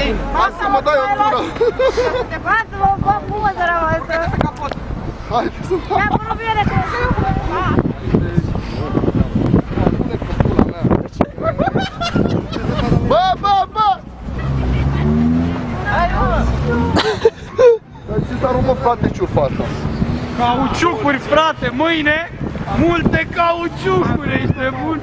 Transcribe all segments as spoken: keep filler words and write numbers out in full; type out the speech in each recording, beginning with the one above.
Hai să mă dai o tură! Te poate mă fac poză rău asta! Hai să mă... Ia până bine că... Bă, bă, bă! Hai mă! Dar ce s-a rumă, frate, ciufa asta? Cauciucuri, frate, mâine multe cauciucuri, ești nebun?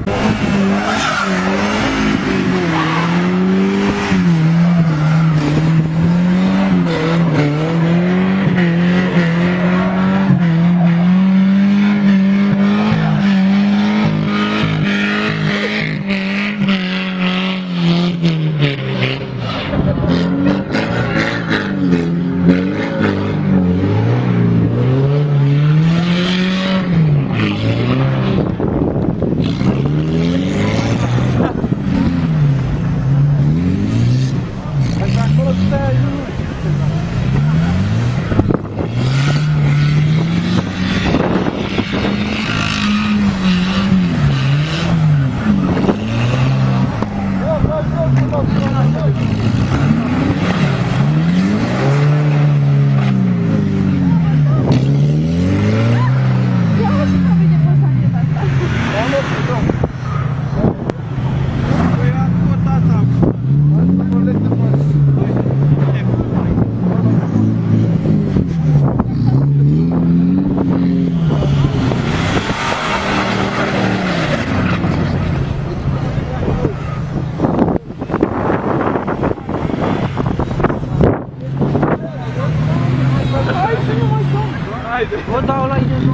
Vă dau la ei.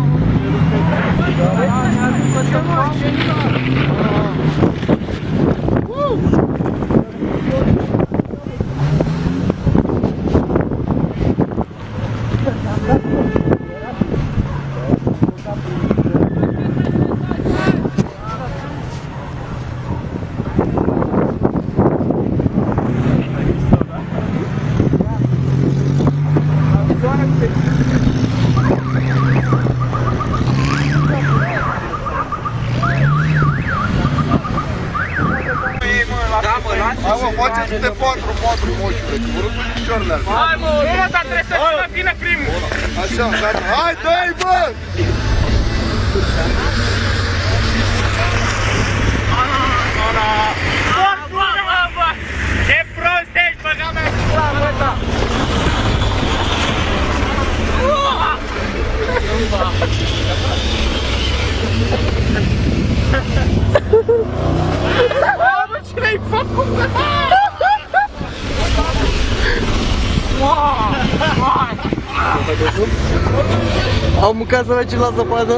Hai mă, faceți-te patru, patru moșule, că vă rupă picioarele astea. Hai mă, nu, dar trebuie să vină bine primul. Așa, gata, hai, dă-i, bă! Ce prost ești, băga mea cu slavă ăsta! Bă, ce le-ai făcut? Au mâncat săracii la zapadă?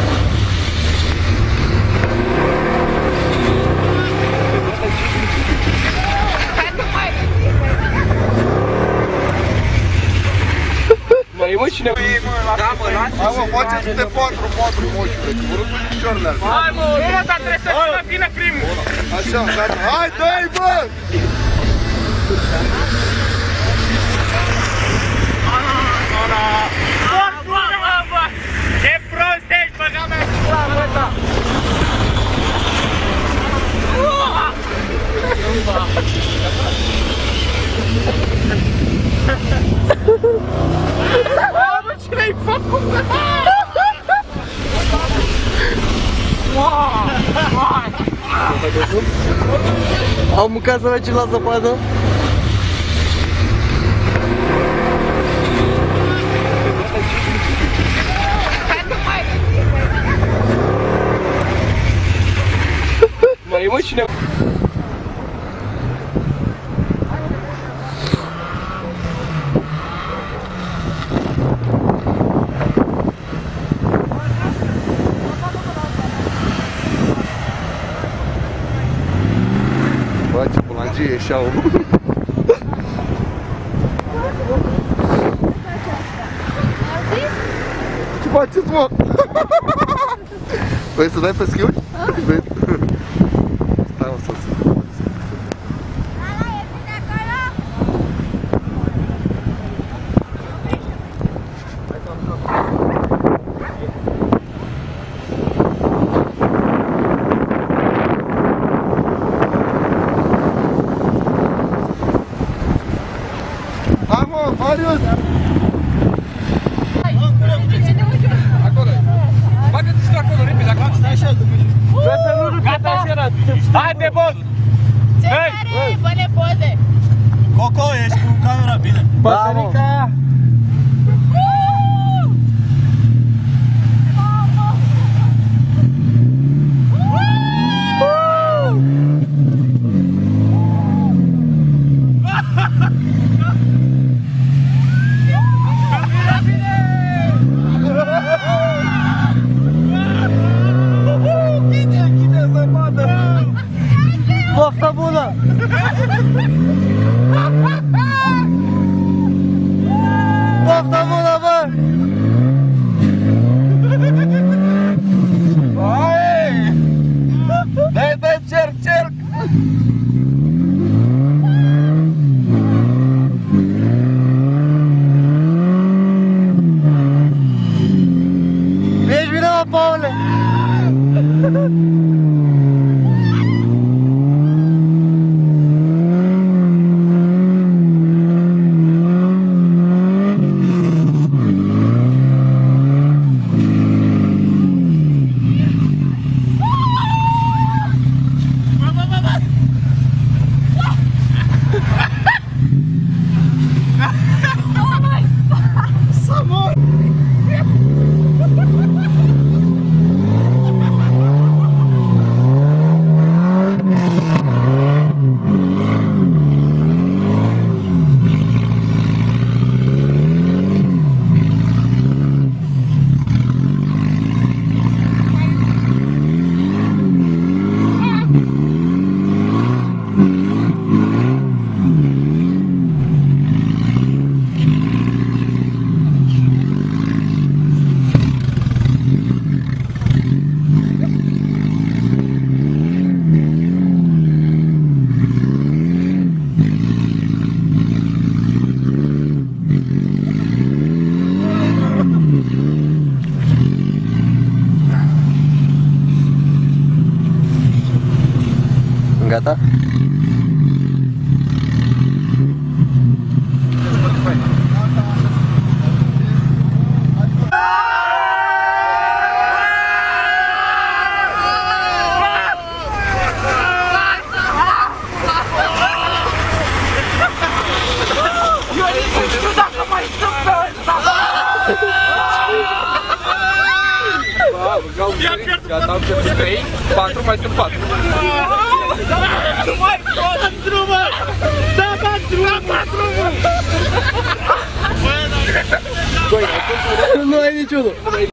Mai mă, cine? Da, mă, lasă. Hai mă, faceți-te patru, patru moșule, că vă rupă picioarele astea. Hai mă, nu, dar trebuie să vină bine primul. Așa, gata, hai, dă-i, bă! Ce prost ești, băga mea cu slavă ăsta! Bă, ce le-ai făcut? Au mâncat săracii la zapadă? Mai mă, cine? Bă, ce bulangie ieșeau. Ce faceți, mă? Vrei să dai pe schiuri? Stai, mă, să-ți... sus! Acolo e. Bagă-te și acolo, repede, acolo. Stai așa, vreau să nu duce tașerat. Hai pe bot! Cei care pune poze. Coco, ești cu camera bine. Păsărica! Poftă bună! Poftă bună, bă! Hai! Dai, dai, cerc, cerc! Ești bine, mă, Paule! Gata? Gata, am să trei, patru, mai sunt patru. Nu mai pot în drumă! Da, ba drumă! Da, ba drumă! Nu ai niciunul!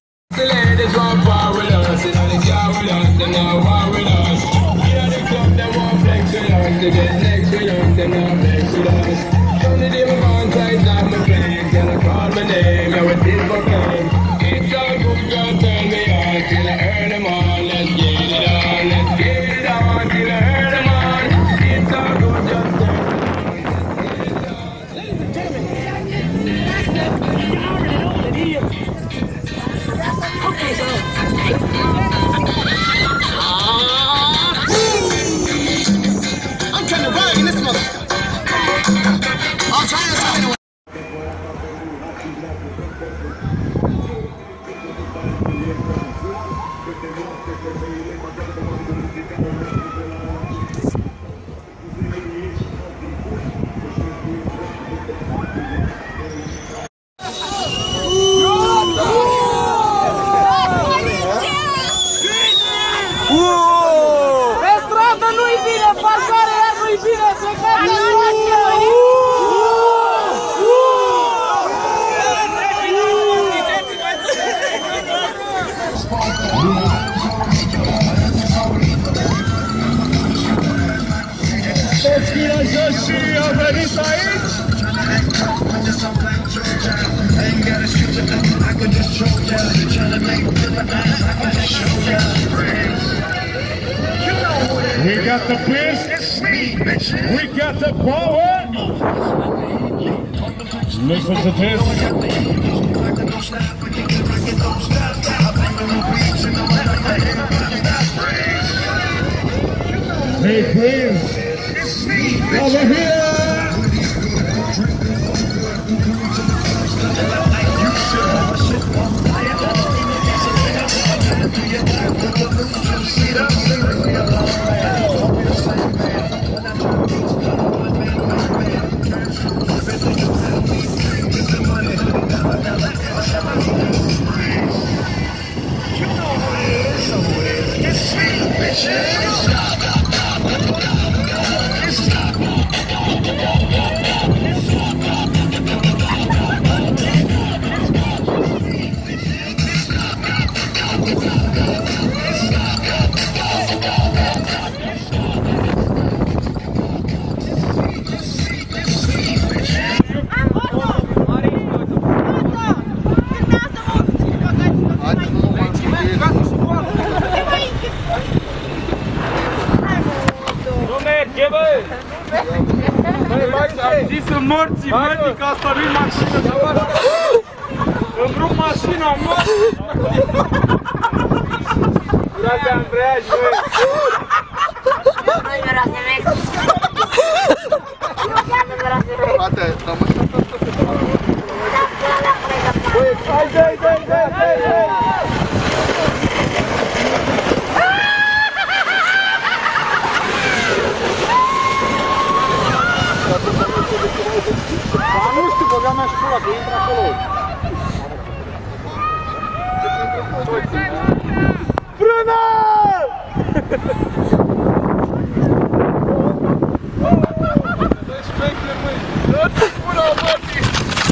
Pe stradă nu-i bine, pasare iar nu-i bine, se cade în masina. Toți virajoșii au venit aici! We got the biz, we got the power. Listen to this. Hey, please, over here. Ce băi? Am zis în morții, mătii, că asta nu-i mașină. Îmi rup mașina, mă! Grazie, Andreea, băi! Frate, rămâi să tot să te facă. Băi, hai, hai, hai, hai, hai, hai! Dar nu știu, băga mea și pula, că intră acolo. Frână! Dă-și veche, măi! Dă-ți pula, bătii!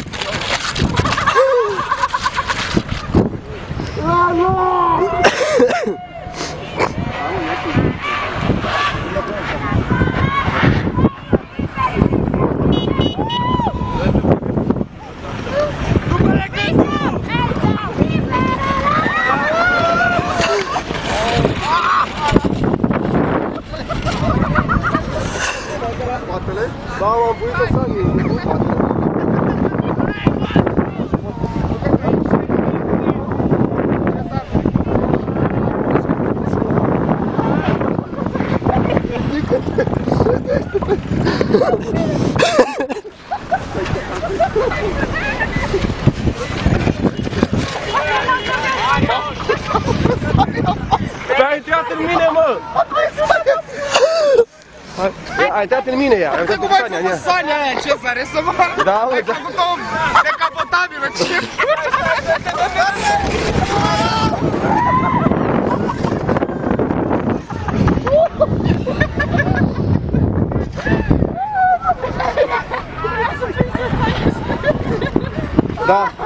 Spatele? Da, m-am buit o sanie, nu spatele. Ai intrat în mine, mă! Ai intrat în mine ea, ai intrat în Sania, Cum ai făcut Sania aia, Cezare, să mă... Da, ai da. făcut-o decapotabilă, ce? Da.